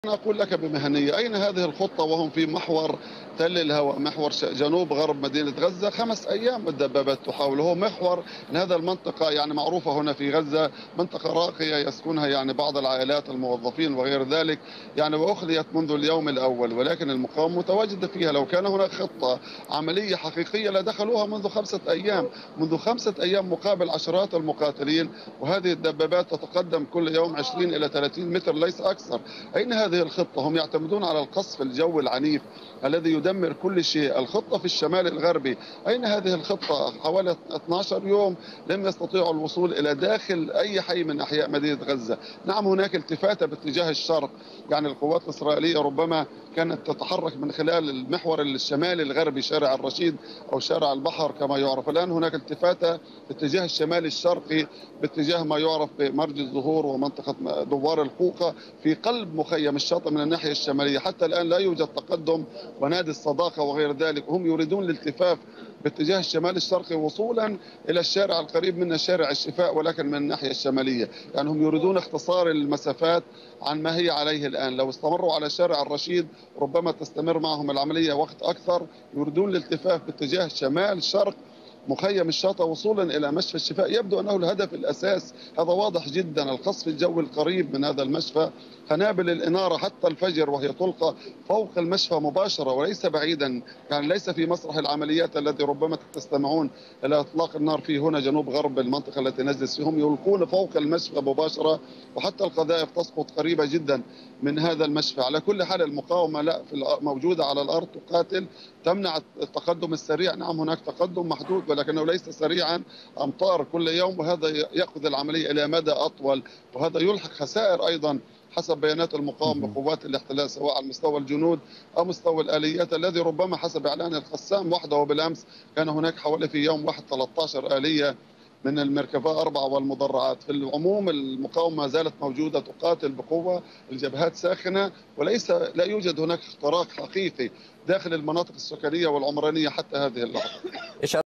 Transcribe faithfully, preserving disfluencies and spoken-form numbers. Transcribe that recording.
أنا أقول لك بمهنية، أين هذه الخطة وهم في محور تل الهواء، محور ش- جنوب غرب مدينة غزة؟ خمس أيام الدبابات تحاول. هو محور إن هذا المنطقة يعني معروفة هنا في غزة، منطقة راقية يسكنها يعني بعض العائلات الموظفين وغير ذلك، يعني وأخذيت منذ اليوم الأول، ولكن المقاومة متواجدة فيها. لو كان هناك خطة عملية حقيقية لدخلوها منذ خمسة أيام، منذ خمسة أيام مقابل عشرات المقاتلين، وهذه الدبابات تتقدم كل يوم عشرين إلى ثلاثين متر ليس أكثر. أين هذه الخطة؟ هم يعتمدون على القصف الجوي العنيف الذي يدمر كل شيء. الخطة في الشمال الغربي، أين هذه الخطة؟ حوالي اثني عشر يوم لم يستطيعوا الوصول إلى داخل أي حي من أحياء مدينة غزة. نعم، هناك التفاتة باتجاه الشرق، يعني القوات الإسرائيلية ربما كانت تتحرك من خلال المحور الشمالي الغربي، شارع الرشيد أو شارع البحر كما يعرف. الآن هناك التفاتة باتجاه الشمال الشرقي، باتجاه ما يعرف بمرج الزهور ومنطقة دوار القوقة، في قلب مخيم الشاطئ من الناحية الشمالية. حتى الآن لا يوجد تقدم، ونادي الصداقة وغير ذلك. هم يريدون الالتفاف باتجاه الشمال الشرقي وصولا إلى الشارع القريب منه، شارع الشفاء، ولكن من الناحية الشمالية. يعني هم يريدون اختصار المسافات عن ما هي عليه الآن. لو استمروا على شارع الرشيد ربما تستمر معهم العملية وقت أكثر. يريدون الالتفاف باتجاه شمال شرق مخيم الشاطئ وصولا الى مشفى الشفاء. يبدو انه الهدف الاساس هذا واضح جدا، القصف الجوي القريب من هذا المشفى، قنابل الاناره حتى الفجر وهي تلقى فوق المشفى مباشره وليس بعيدا، يعني ليس في مسرح العمليات الذي ربما تستمعون الى اطلاق النار فيه هنا جنوب غرب المنطقه التي نجلس فيهم. يلقون فوق المشفى مباشره، وحتى القذائف تسقط قريبه جدا من هذا المشفى. على كل حال المقاومه لا في موجوده على الارض تقاتل، تمنع التقدم السريع. نعم هناك تقدم محدود ولكنه ليس سريعا، أمطار كل يوم، وهذا يأخذ العملية إلى مدى أطول، وهذا يلحق خسائر أيضا حسب بيانات المقاومة مهم. بقوات الاحتلال، سواء على مستوى الجنود أو مستوى الآليات، الذي ربما حسب إعلان القسام وحده بالأمس كان هناك حوالي في يوم واحد ثلاثة عشر آلية من المركبة أربعة والمدرعات. في العموم المقاومة ما زالت موجودة تقاتل بقوة، الجبهات ساخنة، وليس لا يوجد هناك اختراق حقيقي داخل المناطق السكنية والعمرانية حتى هذه اللحظة.